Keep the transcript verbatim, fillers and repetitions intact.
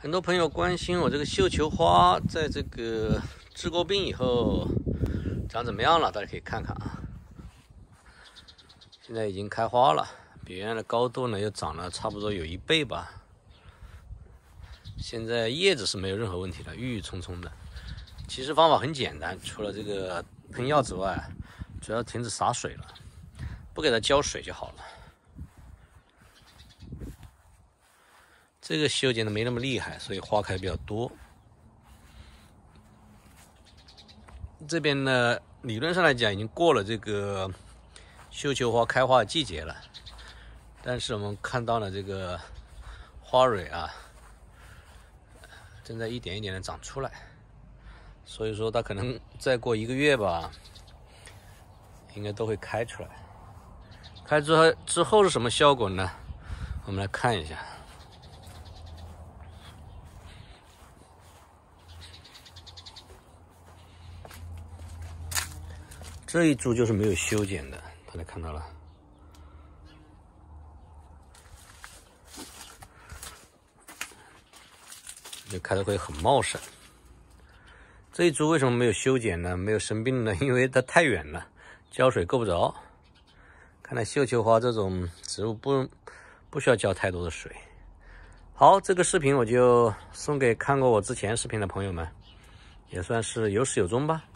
很多朋友关心我这个绣球花在这个治过病以后长怎么样了，大家可以看看啊。现在已经开花了，比原来的高度呢又长了差不多有一倍吧。现在叶子是没有任何问题的，郁郁葱葱的。其实方法很简单，除了这个喷药之外，主要停止洒水了，不给它浇水就好了。这个修剪的没那么厉害，所以花开比较多。这边呢，理论上来讲已经过了这个绣球花开花的季节了，但是我们看到了这个花蕊啊，正在一点一点的长出来，所以说它可能再过一个月吧，应该都会开出来。开之后之后是什么效果呢？我们来看一下。这一株就是没有修剪的，大家看到了，就开的会很茂盛。这一株为什么没有修剪呢？没有生病呢？因为它太远了，浇水够不着。看来绣球花这种植物不不需要浇太多的水。好，这个视频我就送给看过我之前视频的朋友们，也算是有始有终吧。